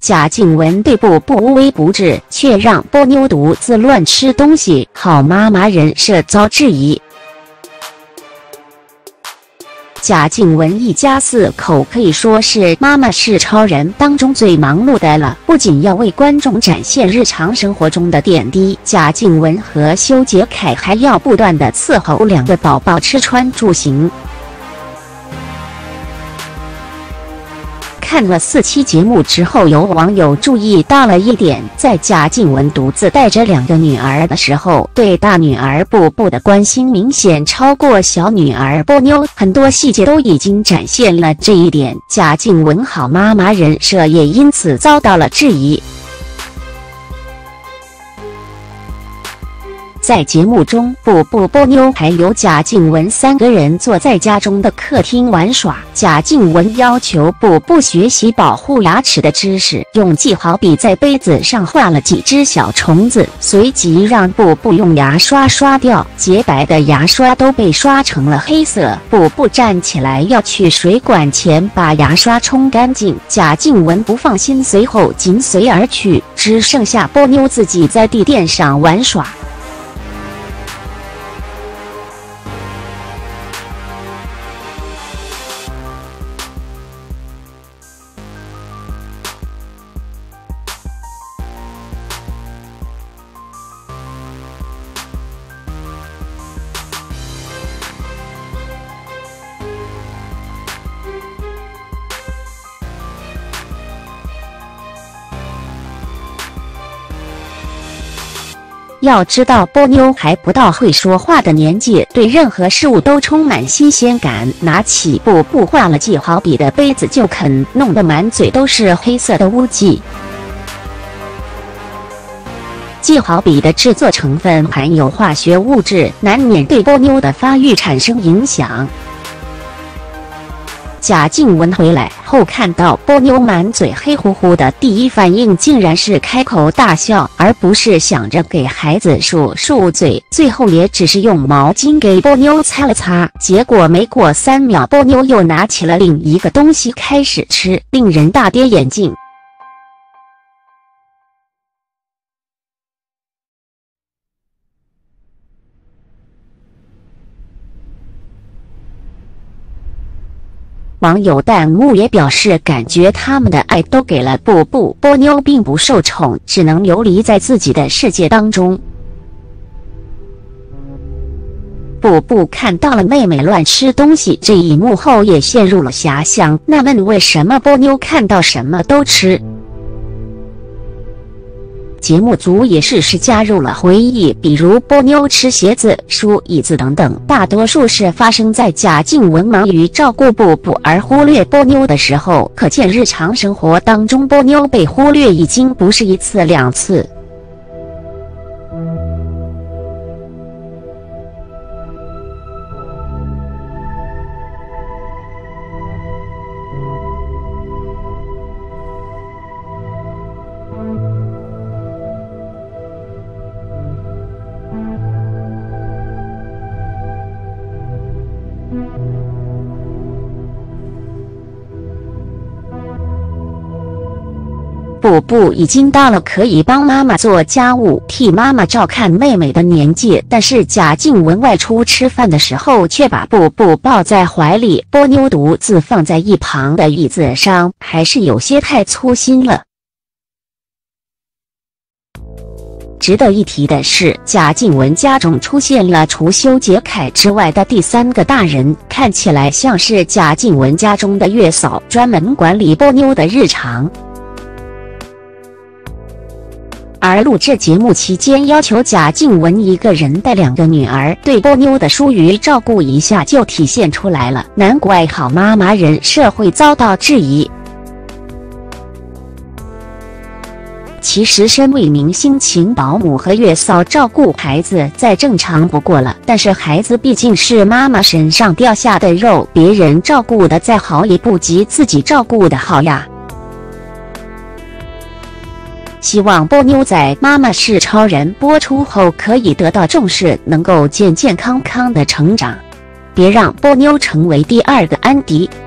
贾静雯对布布无微不至，却让波妞独自乱吃东西，好妈妈人设遭质疑。贾静雯一家4口可以说是《妈妈是超人》当中最忙碌的了，不仅要为观众展现日常生活中的点滴，贾静雯和修杰楷还要不断的伺候2个宝宝吃穿住行。看了4期节目之后，有网友注意到了一点，在贾静雯独自带着2个女儿的时候，对大女儿布布的关心明显超过小女儿波妞，很多细节都已经展现了这一点。贾静雯好妈妈人设也因此遭到了质疑。在节目中，布布、波妞还有贾静雯3个人坐在家中的客厅玩耍。贾静雯要求布布学习保护牙齿的知识，用记号笔在杯子上画了几只小虫子，随即让布布用牙刷刷掉，洁白的牙刷都被刷成了黑色。布布站起来要去水管前把牙刷冲干净，贾静雯不放心，随后紧随而去，只剩下波妞自己在地垫上玩耍。要知道，波妞还不到会说话的年纪，对任何事物都充满新鲜感。拿起布布画了记号笔的杯子就啃，弄得满嘴都是黑色的污迹。记号笔的制作成分含有化学物质，难免对波妞的发育产生影响。贾静雯回来后看到波妞满嘴黑乎乎的，第一反应竟然是开口大笑，而不是想着给孩子漱嘴。最后也只是用毛巾给波妞擦了擦，结果没过3秒，波妞又拿起了另一个东西开始吃，令人大跌眼镜。网友弹幕也表示，感觉他们的爱都给了布布，波妞并不受宠，只能游离在自己的世界当中。布布看到了妹妹乱吃东西这一幕后，也陷入了遐想，纳闷为什么波妞看到什么都吃。节目组也适时加入了回忆，比如波妞吃鞋子、书、椅子等等，大多数是发生在贾静雯忙于照顾布布而忽略波妞的时候，可见日常生活当中波妞被忽略已经不是1次2次。布布已经到了可以帮妈妈做家务、替妈妈照看妹妹的年纪，但是贾静雯外出吃饭的时候却把布布抱在怀里，波妞独自放在一旁的椅子上，还是有些太粗心了。值得一提的是，贾静雯家中出现了除修杰楷之外的第3个大人，看起来像是贾静雯家中的月嫂，专门管理波妞的日常。而录制节目期间要求贾静雯一个人带2个女儿，对波妞的疏于照顾一下就体现出来了，难怪好妈妈人设会遭到质疑。其实身为明星，请保姆和月嫂照顾孩子再正常不过了，但是孩子毕竟是妈妈身上掉下的肉，别人照顾的再好也不及自己照顾的好呀。希望波妞在《妈妈是超人》播出后可以得到重视，能够健健康康的成长，别让波妞成为第2个安迪。